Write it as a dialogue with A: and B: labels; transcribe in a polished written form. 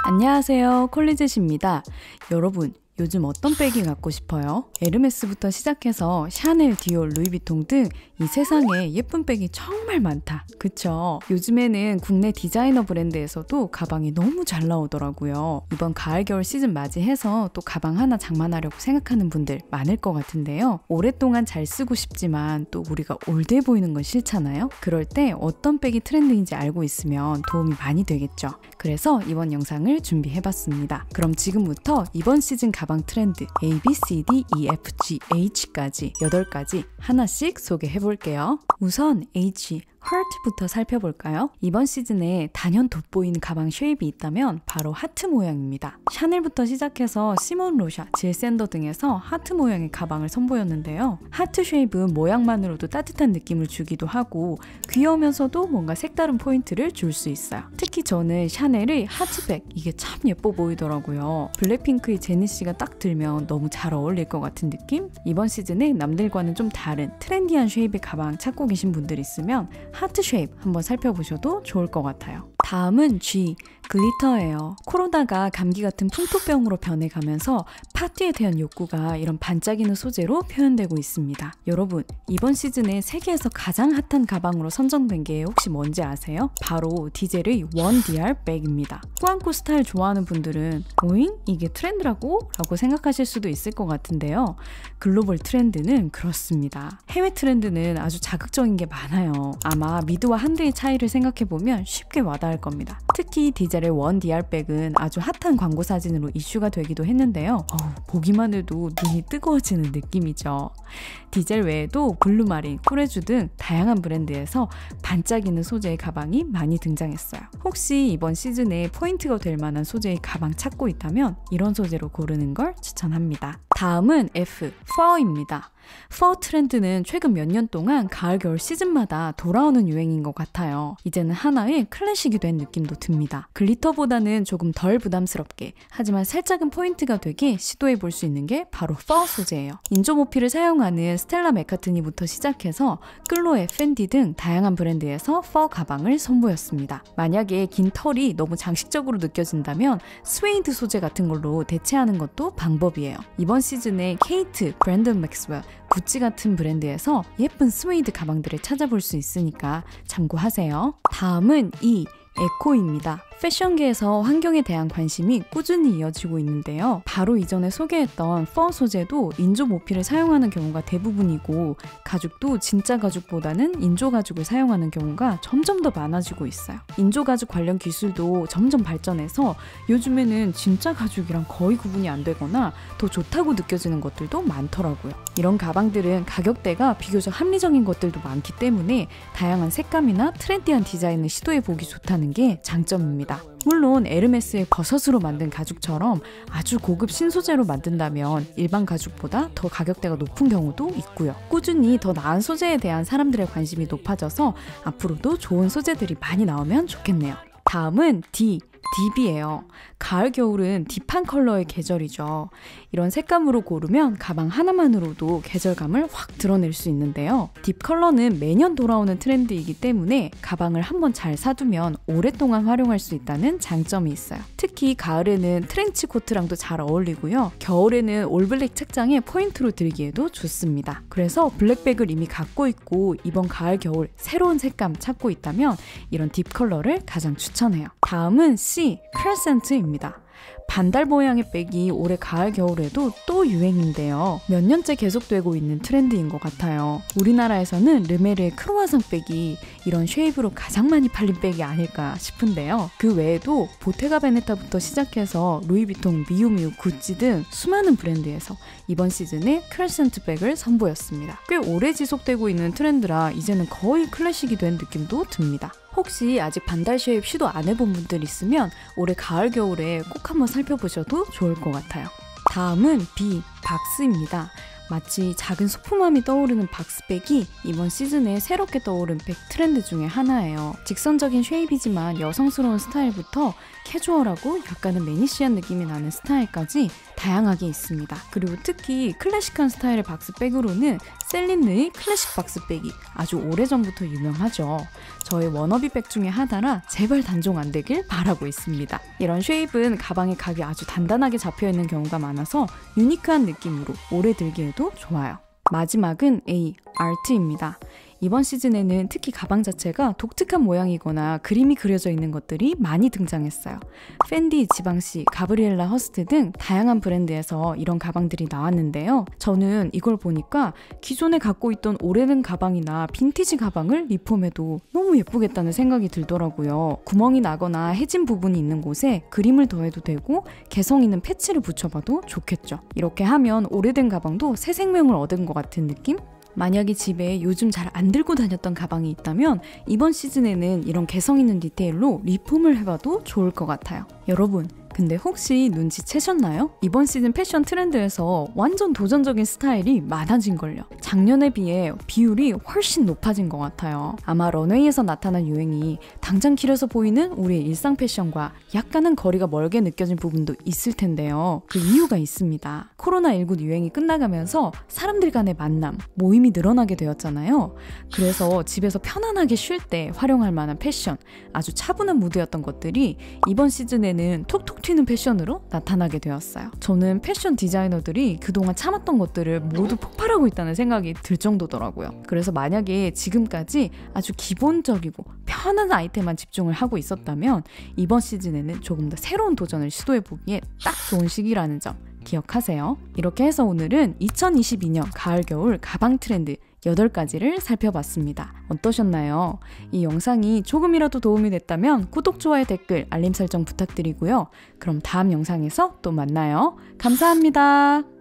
A: 안녕하세요, 콜리젯입니다. 여러분, 요즘 어떤 백이 갖고 싶어요? 에르메스부터 시작해서 샤넬, 디올, 루이비통 등 이 세상에 예쁜 백이 정말 많다. 그쵸? 요즘에는 국내 디자이너 브랜드에서도 가방이 너무 잘 나오더라고요. 이번 가을 겨울 시즌 맞이해서 또 가방 하나 장만하려고 생각하는 분들 많을 것 같은데요. 오랫동안 잘 쓰고 싶지만 또 우리가 올드해 보이는 건 싫잖아요. 그럴 때 어떤 백이 트렌드인지 알고 있으면 도움이 많이 되겠죠. 그래서 이번 영상을 준비해봤습니다. 그럼 지금부터 이번 시즌 가방 트렌드 A, B, C, D, E, F, G, H까지 8가지 하나씩 소개해볼게요. 우선 H, 하트부터 살펴볼까요? 이번 시즌에 단연 돋보이는 가방 쉐입이 있다면 바로 하트 모양입니다. 샤넬부터 시작해서 시몬 로샤, 질 샌더 등에서 하트 모양의 가방을 선보였는데요. 하트 쉐입은 모양만으로도 따뜻한 느낌을 주기도 하고 귀여우면서도 뭔가 색다른 포인트를 줄 수 있어요. 특히 저는 샤넬의 하트백, 이게 참 예뻐 보이더라고요. 블랙핑크의 제니씨가 딱 들면 너무 잘 어울릴 것 같은 느낌? 이번 시즌에 남들과는 좀 다른 트렌디한 쉐입의 가방 찾고 계신 분들 있으면 하트 쉐입 한번 살펴보셔도 좋을 것 같아요. 다음은 G, 글리터예요. 코로나가 감기 같은 풍토병으로 변해가면서 파티에 대한 욕구가 이런 반짝이는 소재로 표현되고 있습니다. 여러분, 이번 시즌에 세계에서 가장 핫한 가방으로 선정된 게 혹시 뭔지 아세요? 바로 디젤의 1DR 백입니다. 꾸안꾸 스타일 좋아하는 분들은 오잉? 이게 트렌드라고? 라고 생각하실 수도 있을 것 같은데요. 글로벌 트렌드는 그렇습니다. 해외 트렌드는 아주 자극적인 게 많아요. 아마 미드와 한드의 차이를 생각해보면 쉽게 와닿을 겁니다. 특히 디젤의 1DR 백은 아주 핫한 광고 사진으로 이슈가 되기도 했는데요. 보기만 해도 눈이 뜨거워지는 느낌이죠. 디젤 외에도 블루마린, 쿠레주 등 다양한 브랜드에서 반짝이는 소재의 가방이 많이 등장했어요. 혹시 이번 시즌에 포인트가 될 만한 소재의 가방 찾고 있다면 이런 소재로 고르는 걸 추천합니다. 다음은 F, 퍼입니다. 퍼 트렌드는 최근 몇 년 동안 가을 겨울 시즌마다 돌아오는 유행인 것 같아요. 이제는 하나의 클래식이 된 느낌도 듭니다. 글리터보다는 조금 덜 부담스럽게, 하지만 살짝은 포인트가 되게 시도해 볼 수 있는 게 바로 퍼 소재예요. 인조 모피를 사용하는 스텔라 맥카트니부터 시작해서 클로에, 펜디 등 다양한 브랜드에서 퍼 가방을 선보였습니다. 만약에 긴 털이 너무 장식적으로 느껴진다면 스웨이드 소재 같은 걸로 대체하는 것도 방법이에요. 이번 시즌에 케이트, 브랜든 맥스웰, 구찌 같은 브랜드에서 예쁜 스웨이드 가방들을 찾아볼 수 있으니까 참고하세요. 다음은 E, 에코입니다. 패션계에서 환경에 대한 관심이 꾸준히 이어지고 있는데요. 바로 이전에 소개했던 퍼 소재도 인조 모피를 사용하는 경우가 대부분이고 가죽도 진짜 가죽보다는 인조 가죽을 사용하는 경우가 점점 더 많아지고 있어요. 인조 가죽 관련 기술도 점점 발전해서 요즘에는 진짜 가죽이랑 거의 구분이 안 되거나 더 좋다고 느껴지는 것들도 많더라고요. 이런 가방들은 가격대가 비교적 합리적인 것들도 많기 때문에 다양한 색감이나 트렌디한 디자인을 시도해보기 좋다는 게 장점입니다. 물론 에르메스의 버섯으로 만든 가죽처럼 아주 고급 신소재로 만든다면 일반 가죽보다 더 가격대가 높은 경우도 있고요. 꾸준히 더 나은 소재에 대한 사람들의 관심이 높아져서 앞으로도 좋은 소재들이 많이 나오면 좋겠네요. 다음은 D, 딥이에요. 가을 겨울은 딥한 컬러의 계절이죠. 이런 색감으로 고르면 가방 하나만으로도 계절감을 확 드러낼 수 있는데요. 딥 컬러는 매년 돌아오는 트렌드이기 때문에 가방을 한번 잘 사두면 오랫동안 활용할 수 있다는 장점이 있어요. 특히 가을에는 트렌치 코트랑도 잘 어울리고요. 겨울에는 올블랙 착장에 포인트로 들기에도 좋습니다. 그래서 블랙백을 이미 갖고 있고 이번 가을 겨울 새로운 색감 찾고 있다면 이런 딥 컬러를 가장 추천해요. 다음은 C, 크레센트입니다. 반달 모양의 백이 올해 가을 겨울에도 또 유행인데요. 몇 년째 계속되고 있는 트렌드인 것 같아요. 우리나라에서는 르메르의 크로아상 백이 이런 쉐입으로 가장 많이 팔린 백이 아닐까 싶은데요. 그 외에도 보테가 베네타부터 시작해서 루이비통, 미우미우, 구찌 등 수많은 브랜드에서 이번 시즌에 크레센트 백을 선보였습니다. 꽤 오래 지속되고 있는 트렌드라 이제는 거의 클래식이 된 느낌도 듭니다. 혹시 아직 반달 쉐입 시도 안 해본 분들 있으면 올해 가을 겨울에 꼭 한번 살펴보셔도 좋을 것 같아요. 다음은 B, 박스입니다. 마치 작은 소품함이 떠오르는 박스백이 이번 시즌에 새롭게 떠오른 백 트렌드 중에 하나예요. 직선적인 쉐입이지만 여성스러운 스타일부터 캐주얼하고 약간은 매니시한 느낌이 나는 스타일까지 다양하게 있습니다. 그리고 특히 클래식한 스타일의 박스백으로는 셀린느의 클래식 박스백이 아주 오래전부터 유명하죠. 저의 워너비백 중에 하나라 제발 단종 안 되길 바라고 있습니다. 이런 쉐입은 가방의 각이 아주 단단하게 잡혀있는 경우가 많아서 유니크한 느낌으로 오래 들기에도 좋아요. 마지막은 A, 아트입니다. 이번 시즌에는 특히 가방 자체가 독특한 모양이거나 그림이 그려져 있는 것들이 많이 등장했어요. 펜디, 지방시, 가브리엘라 허스트 등 다양한 브랜드에서 이런 가방들이 나왔는데요. 저는 이걸 보니까 기존에 갖고 있던 오래된 가방이나 빈티지 가방을 리폼해도 너무 예쁘겠다는 생각이 들더라고요. 구멍이 나거나 해진 부분이 있는 곳에 그림을 더해도 되고 개성 있는 패치를 붙여봐도 좋겠죠. 이렇게 하면 오래된 가방도 새 생명을 얻은 것 같은 느낌? 만약에 집에 요즘 잘 안 들고 다녔던 가방이 있다면 이번 시즌에는 이런 개성 있는 디테일로 리폼을 해봐도 좋을 것 같아요. 여러분, 근데 혹시 눈치채셨나요? 이번 시즌 패션 트렌드에서 완전 도전적인 스타일이 많아진걸요. 작년에 비해 비율이 훨씬 높아진 것 같아요. 아마 런웨이에서 나타난 유행이 당장 길어서 보이는 우리의 일상 패션과 약간은 거리가 멀게 느껴진 부분도 있을 텐데요. 그 이유가 있습니다. 코로나19 유행이 끝나가면서 사람들 간의 만남, 모임이 늘어나게 되었잖아요. 그래서 집에서 편안하게 쉴 때 활용할 만한 패션, 아주 차분한 무드였던 것들이 이번 시즌에는 톡톡 튀는 패션으로 나타나게 되었어요. 저는 패션 디자이너들이 그동안 참았던 것들을 모두 폭발하고 있다는 생각이 들 정도더라고요. 그래서 만약에 지금까지 아주 기본적이고 편한 아이템만 집중을 하고 있었다면 이번 시즌에는 조금 더 새로운 도전을 시도해보기에 딱 좋은 시기라는 점 기억하세요. 이렇게 해서 오늘은 2022년 가을 겨울 가방 트렌드 8가지를 살펴봤습니다. 어떠셨나요? 이 영상이 조금이라도 도움이 됐다면 구독, 좋아요, 댓글, 알림 설정 부탁드리고요. 그럼 다음 영상에서 또 만나요. 감사합니다.